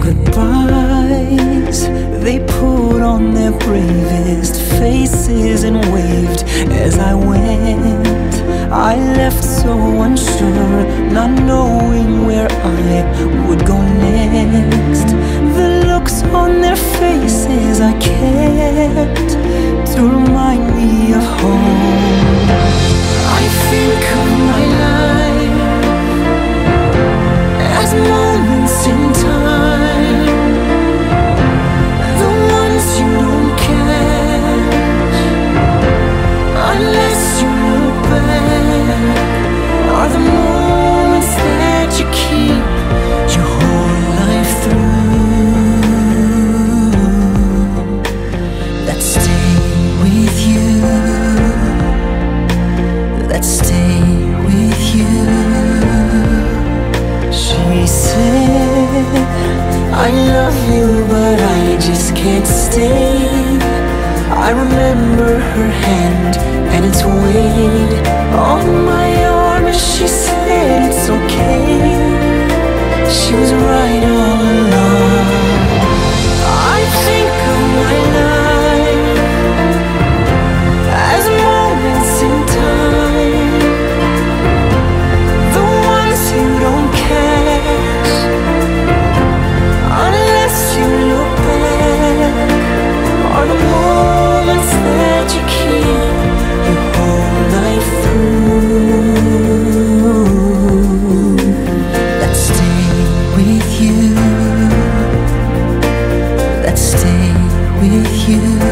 goodbyes. They put on their bravest faces and waved as I went. I left so unsure, not knowing where I would go next. The looks on their faces I kept to remind me of home. I think of my life as moments in time, the ones you don't catch unless you look back, are the moments that you keep your whole life through, that stay with you, that stay with you. She said, I love you, but I just can't stay. I remember her hand and its weight on my arm as she said it's okay. She was right all along. I think of my life as moments in time, the ones you don't catch unless you look back, are the moments that you keep your whole life through, that stay with you, that stay with you.